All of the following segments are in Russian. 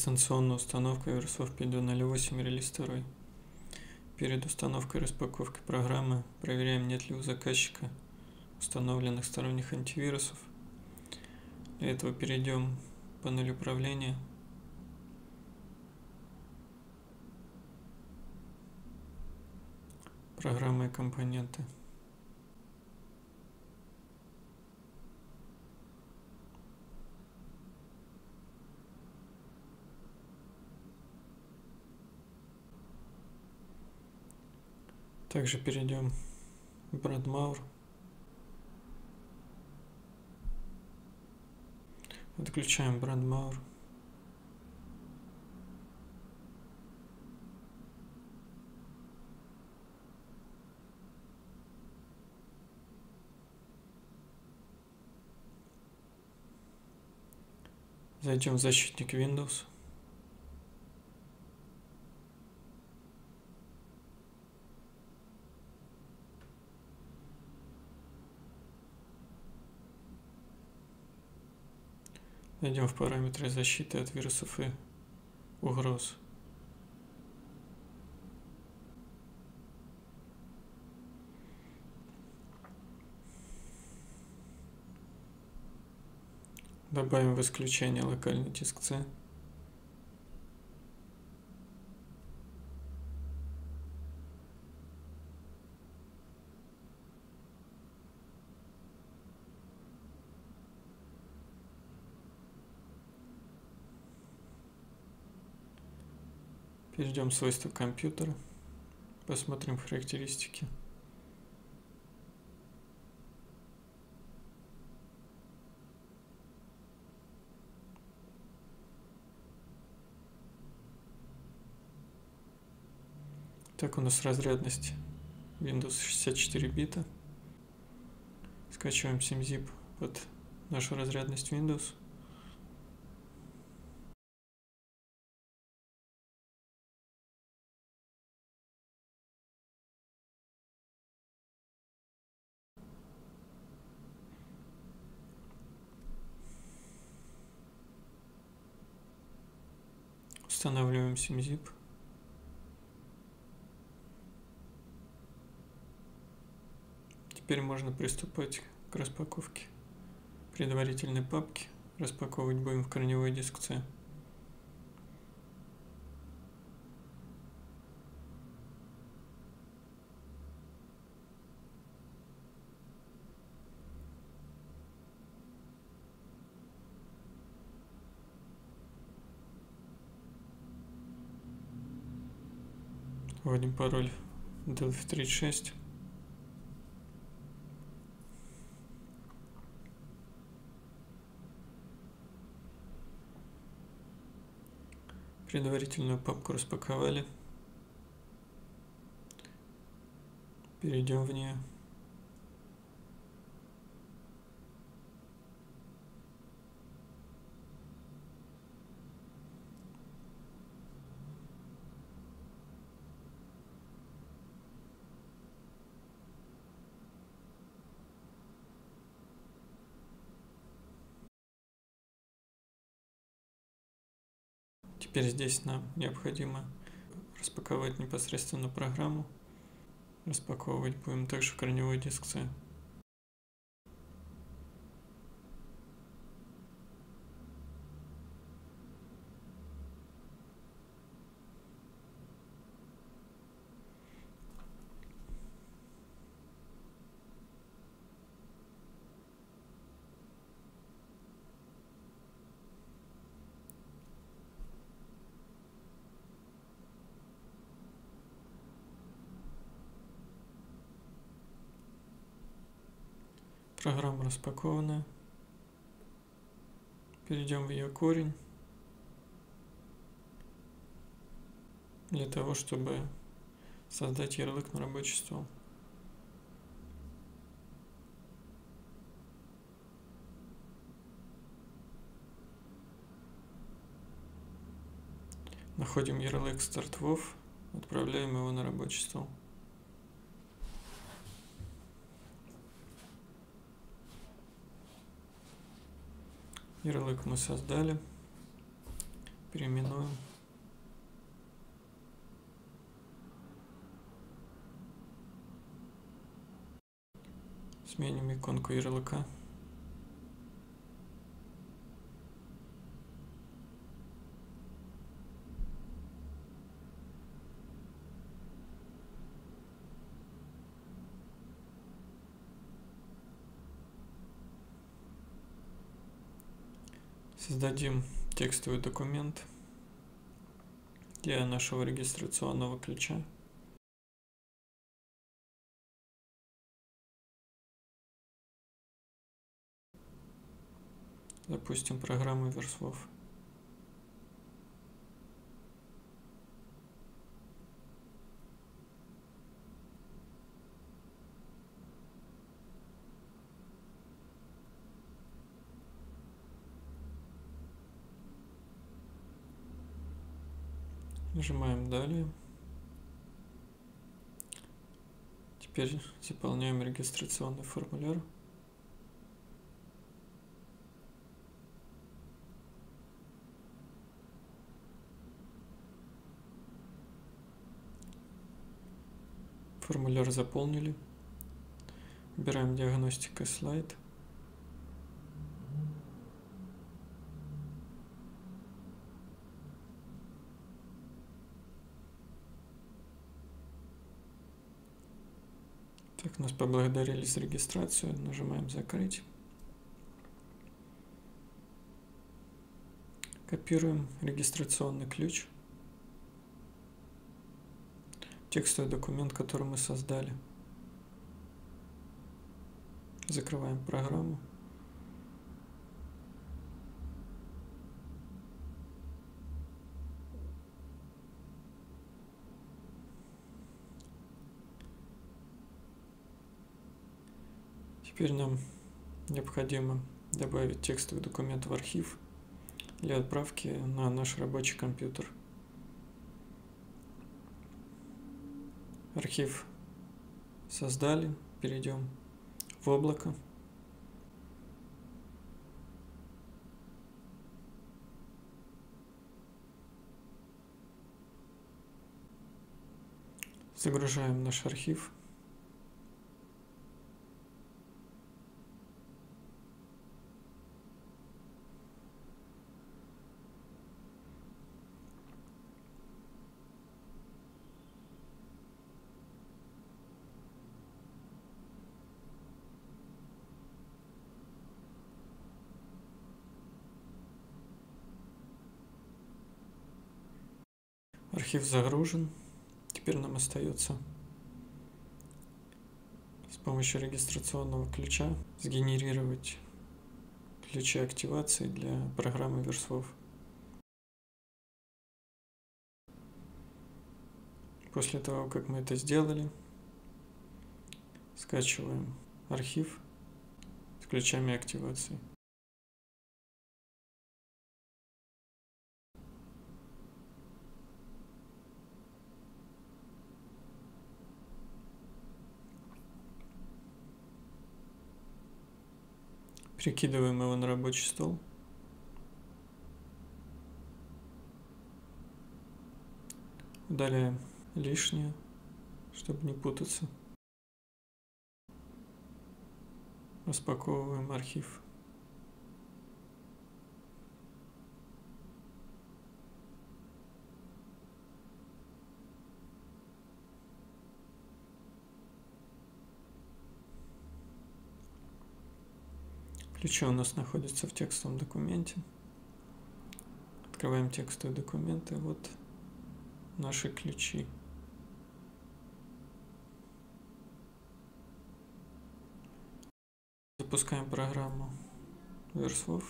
Дистанционная установка Airsoft 5.2.0.8 релиз 2. Перед установкой и распаковкой программы проверяем, нет ли у заказчика установленных сторонних антивирусов. Для этого перейдем в панель управления. Программы и компоненты. Также перейдем в Brandmauer. Отключаем Brandmauer. Зайдем в защитник Windows. Зайдем в параметры защиты от вирусов и угроз. Добавим в исключение локальный диск C. Перейдем в свойства компьютера, посмотрим характеристики. Так, у нас разрядность Windows 64 бита. Скачиваем SimZip под нашу разрядность Windows. Устанавливаем SimZip. Теперь можно приступать к распаковке предварительной папки. Распаковывать будем в корневой диск C. Вводим пароль Delphi36. Предварительную папку распаковали. Перейдем в нее. Теперь здесь нам необходимо распаковать непосредственно программу. Распаковывать будем также в корневой диск C. Программа распакована. Перейдем в ее корень. Для того, чтобы создать ярлык на рабочий стол. Находим ярлык StartWof, отправляем его на рабочий стол. Ярлык мы создали. переименуем. Сменим иконку ярлыка. Создадим текстовый документ для нашего регистрационного ключа. Запустим программу Versoft. Нажимаем «Далее». Теперь заполняем регистрационный формуляр. Формуляр заполнили. Выбираем «Диагностика слайд». Так, нас поблагодарили за регистрацию. Нажимаем «Закрыть». Копируем регистрационный ключ. Текстовый документ, который мы создали. Закрываем программу. Теперь нам необходимо добавить текстовый документ в архив для отправки на наш рабочий компьютер. Архив создали, перейдем в облако. Загружаем наш архив. Архив загружен. Теперь нам остается с помощью регистрационного ключа сгенерировать ключи активации для программы Versoft. После того, как мы это сделали, скачиваем архив с ключами активации. Перекидываем его на рабочий стол. Удаляем лишнее, чтобы не путаться. Распаковываем архив. Ключи у нас находятся в текстовом документе. Открываем текстовый документ, и вот наши ключи. Запускаем программу Versoft.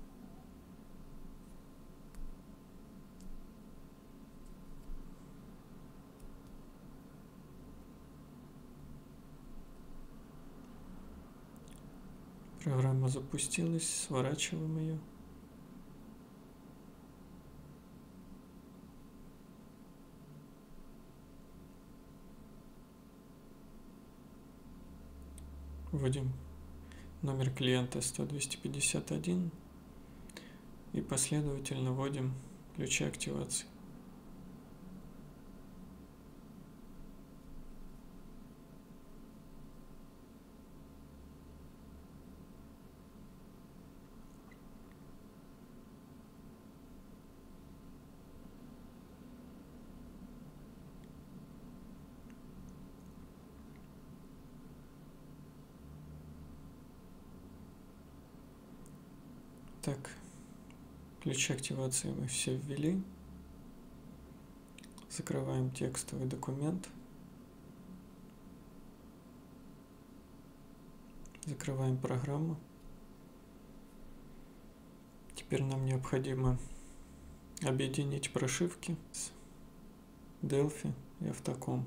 Программа запустилась, сворачиваем ее. Вводим номер клиента 100-251 и последовательно вводим ключа активации. Так, ключи активации мы все ввели. Закрываем текстовый документ. Закрываем программу. Теперь нам необходимо объединить прошивки с Delphi и Автоком.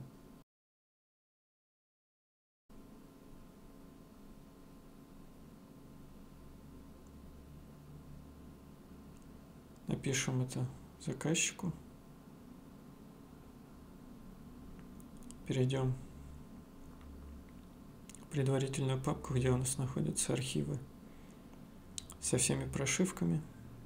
Напишем это заказчику. Перейдем в предварительную папку, где у нас находятся архивы со всеми прошивками.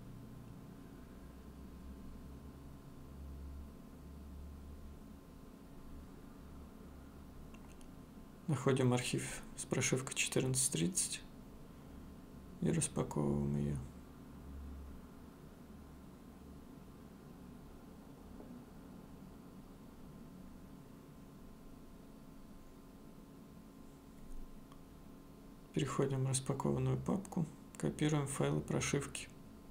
Находим архив с прошивкой 1430 и распаковываем ее. Переходим в распакованную папку, копируем файлы прошивки.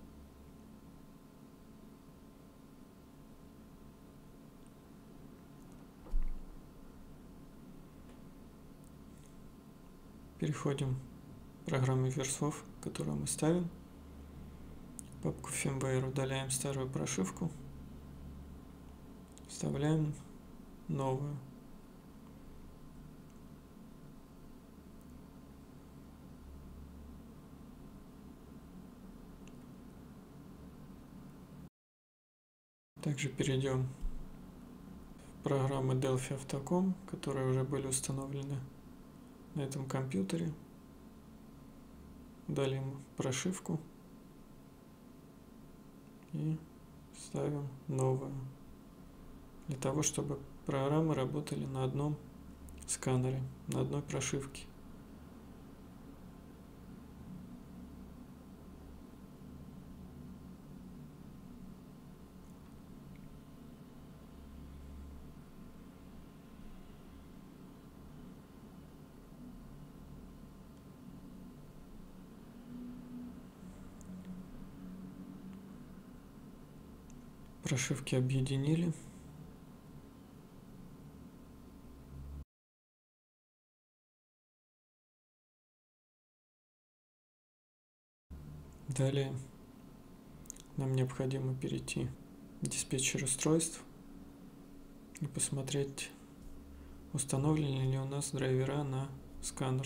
Переходим в программу Versoft, которую мы ставим. В папку Firmware удаляем старую прошивку, вставляем новую. Также перейдем в программы Delphi Автоком, которые уже были установлены на этом компьютере. Удалим прошивку и ставим новую, для того, чтобы программы работали на одном сканере, на одной прошивке. Прошивки объединили. Далее нам необходимо перейти в диспетчер устройств и посмотреть, установлены ли у нас драйвера на сканер.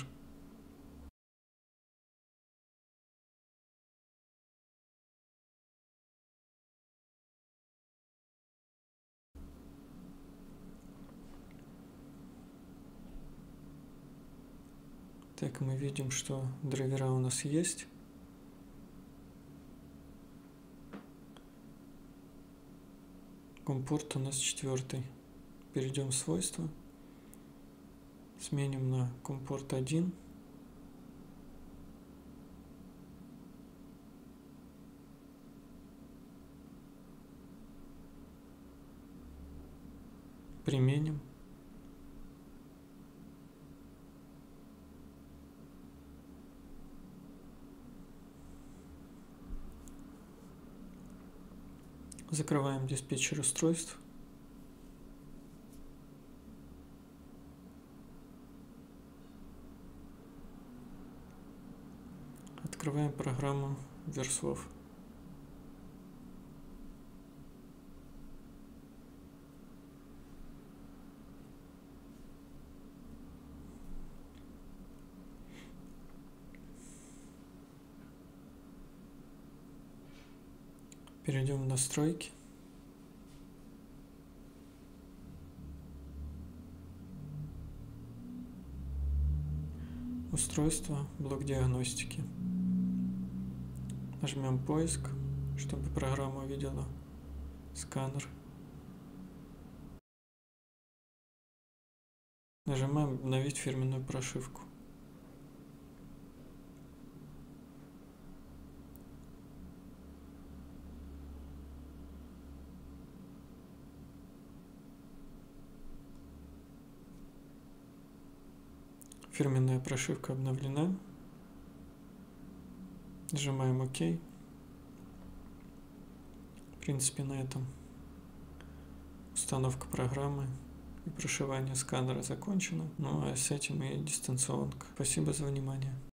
Так, мы видим, что драйвера у нас есть. Компорт у нас 4. Перейдем в свойства. Сменим на компорт 1. Применим. Закрываем диспетчер устройств. Открываем программу Versoft. Перейдем в настройки. Устройство, блок диагностики. Нажмем поиск, чтобы программа увидела сканер. Нажимаем «Обновить фирменную прошивку». Фирменная прошивка обновлена. Нажимаем ОК. В принципе, на этом установка программы и прошивание сканера закончено. Ну а с этим и дистанционка. Спасибо за внимание.